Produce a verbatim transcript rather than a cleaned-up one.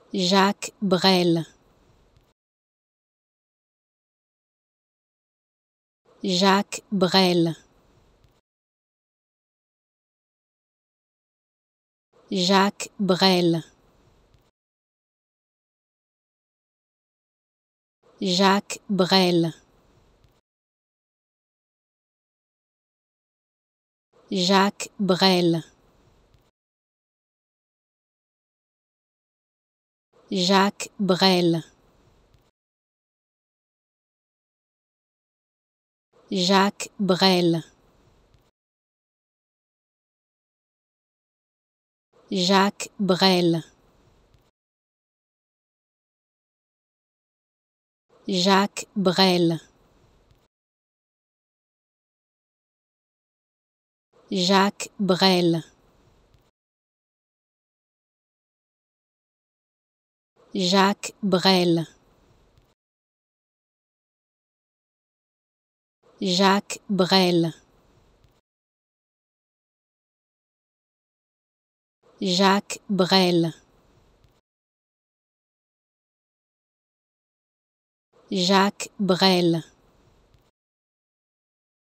Jacques Brel. Jacques Brel. Jacques Brel. Jacques Brel. Jacques Brel. Jacques Brel. Jacques Brel. Jacques Brel. Jacques Brel. Jacques Brel. Jacques Brel. Jacques Brel. Jacques Brel. Jacques Brel.